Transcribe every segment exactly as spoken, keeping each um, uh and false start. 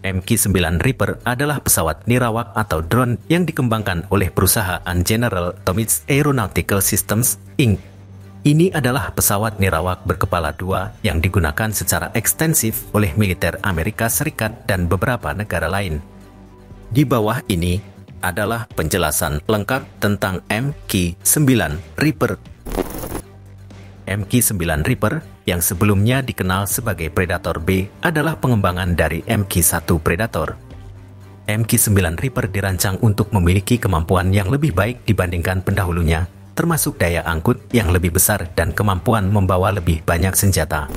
M Q sembilan Reaper adalah pesawat nirawak atau drone yang dikembangkan oleh perusahaan General Atomics Aeronautical Systems, Incorporated. Ini adalah pesawat nirawak berkepala dua yang digunakan secara ekstensif oleh militer Amerika Serikat dan beberapa negara lain. Di bawah ini adalah penjelasan lengkap tentang M Q sembilan Reaper. M Q sembilan Reaper yang sebelumnya dikenal sebagai Predator B adalah pengembangan dari M Q satu Predator. M Q sembilan Reaper dirancang untuk memiliki kemampuan yang lebih baik dibandingkan pendahulunya, termasuk daya angkut yang lebih besar dan kemampuan membawa lebih banyak senjata.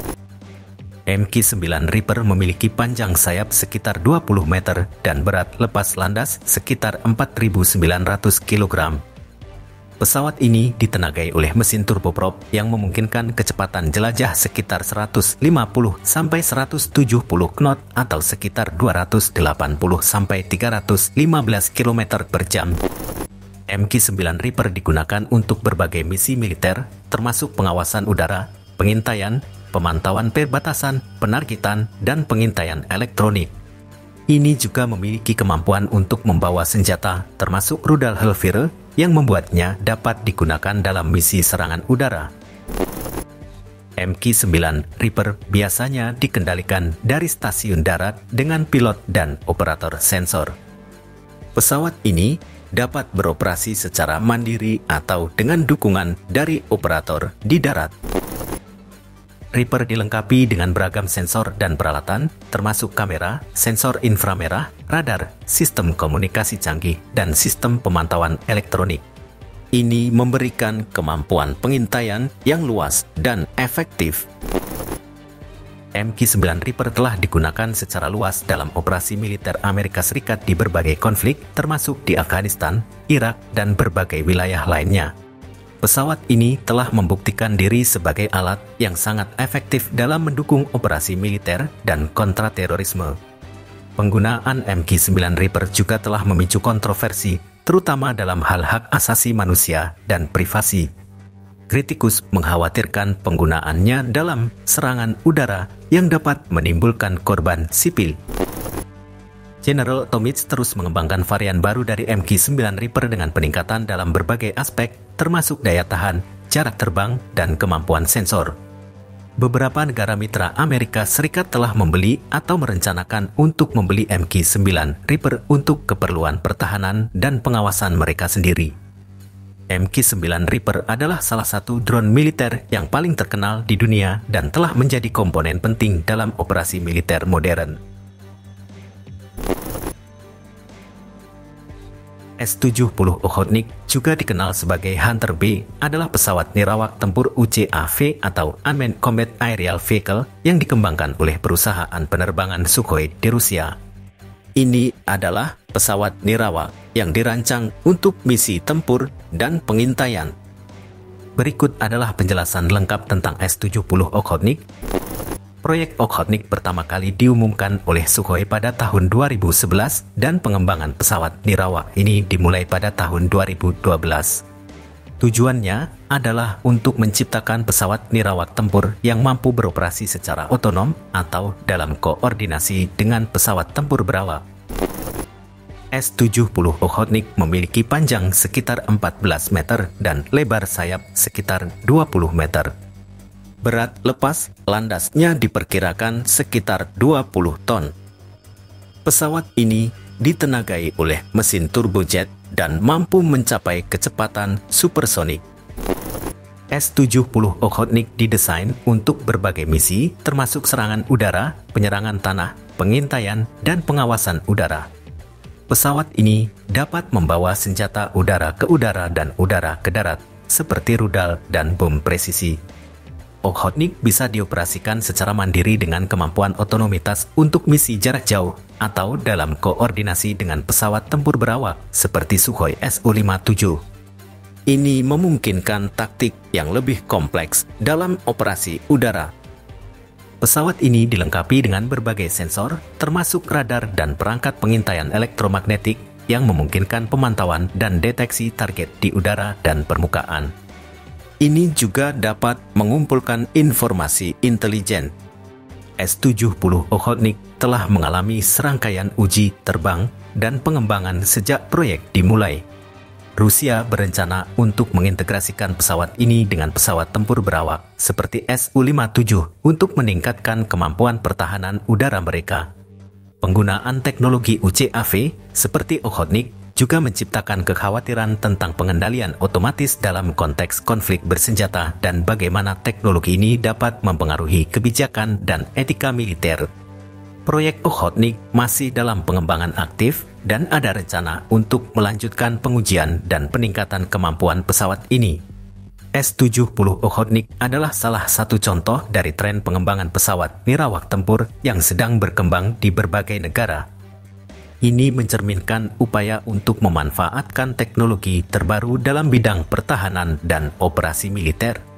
M Q sembilan Reaper memiliki panjang sayap sekitar dua puluh meter dan berat lepas landas sekitar empat ribu sembilan ratus kilogram. Pesawat ini ditenagai oleh mesin turboprop yang memungkinkan kecepatan jelajah sekitar seratus lima puluh sampai seratus tujuh puluh knot atau sekitar dua ratus delapan puluh sampai tiga ratus lima belas kilometer per jam. M Q sembilan Reaper digunakan untuk berbagai misi militer, termasuk pengawasan udara, pengintaian, pemantauan perbatasan, penargetan, dan pengintaian elektronik. Ini juga memiliki kemampuan untuk membawa senjata, termasuk rudal Hellfire, yang membuatnya dapat digunakan dalam misi serangan udara. M Q sembilan Reaper biasanya dikendalikan dari stasiun darat dengan pilot dan operator sensor. Pesawat ini dapat beroperasi secara mandiri atau dengan dukungan dari operator di darat. Reaper dilengkapi dengan beragam sensor dan peralatan, termasuk kamera, sensor inframerah, radar, sistem komunikasi canggih, dan sistem pemantauan elektronik. Ini memberikan kemampuan pengintaian yang luas dan efektif. M Q sembilan Reaper telah digunakan secara luas dalam operasi militer Amerika Serikat di berbagai konflik, termasuk di Afghanistan, Irak, dan berbagai wilayah lainnya. Pesawat ini telah membuktikan diri sebagai alat yang sangat efektif dalam mendukung operasi militer dan kontraterorisme. Penggunaan M Q sembilan Reaper juga telah memicu kontroversi, terutama dalam hal hak asasi manusia dan privasi. Kritikus mengkhawatirkan penggunaannya dalam serangan udara yang dapat menimbulkan korban sipil. General Atomics terus mengembangkan varian baru dari M Q sembilan Reaper dengan peningkatan dalam berbagai aspek, termasuk daya tahan, jarak terbang, dan kemampuan sensor. Beberapa negara mitra Amerika Serikat telah membeli atau merencanakan untuk membeli M Q sembilan Reaper untuk keperluan pertahanan dan pengawasan mereka sendiri. M Q sembilan Reaper adalah salah satu drone militer yang paling terkenal di dunia dan telah menjadi komponen penting dalam operasi militer modern. S tujuh puluh Okhotnik, juga dikenal sebagai Hunter B, adalah pesawat nirawak tempur U C A V atau Unmanned Combat Aerial Vehicle yang dikembangkan oleh perusahaan penerbangan Sukhoi di Rusia. Ini adalah pesawat nirawak yang dirancang untuk misi tempur dan pengintaian. Berikut adalah penjelasan lengkap tentang S tujuh puluh Okhotnik. Proyek Okhotnik pertama kali diumumkan oleh Sukhoi pada tahun dua ribu sebelas dan pengembangan pesawat nirawak ini dimulai pada tahun dua ribu dua belas. Tujuannya adalah untuk menciptakan pesawat nirawak tempur yang mampu beroperasi secara otonom atau dalam koordinasi dengan pesawat tempur berawak. S tujuh puluh Okhotnik memiliki panjang sekitar empat belas meter dan lebar sayap sekitar dua puluh meter. Berat lepas landasnya diperkirakan sekitar dua puluh ton. Pesawat ini ditenagai oleh mesin turbojet dan mampu mencapai kecepatan supersonik. S tujuh puluh Okhotnik didesain untuk berbagai misi, termasuk serangan udara, penyerangan tanah, pengintaian, dan pengawasan udara. Pesawat ini dapat membawa senjata udara ke udara dan udara ke darat, seperti rudal dan bom presisi. Okhotnik bisa dioperasikan secara mandiri dengan kemampuan otonomitas untuk misi jarak jauh atau dalam koordinasi dengan pesawat tempur berawak seperti Sukhoi S U lima puluh tujuh. Ini memungkinkan taktik yang lebih kompleks dalam operasi udara. Pesawat ini dilengkapi dengan berbagai sensor, termasuk radar dan perangkat pengintaian elektromagnetik yang memungkinkan pemantauan dan deteksi target di udara dan permukaan. Ini juga dapat mengumpulkan informasi intelijen. S tujuh puluh Okhotnik telah mengalami serangkaian uji terbang dan pengembangan sejak proyek dimulai. Rusia berencana untuk mengintegrasikan pesawat ini dengan pesawat tempur berawak seperti S U lima puluh tujuh untuk meningkatkan kemampuan pertahanan udara mereka. Penggunaan teknologi U C A V seperti Okhotnik juga menciptakan kekhawatiran tentang pengendalian otomatis dalam konteks konflik bersenjata dan bagaimana teknologi ini dapat mempengaruhi kebijakan dan etika militer. Proyek Okhotnik masih dalam pengembangan aktif dan ada rencana untuk melanjutkan pengujian dan peningkatan kemampuan pesawat ini. S tujuh puluh Okhotnik adalah salah satu contoh dari tren pengembangan pesawat nirawak tempur yang sedang berkembang di berbagai negara. Ini mencerminkan upaya untuk memanfaatkan teknologi terbaru dalam bidang pertahanan dan operasi militer.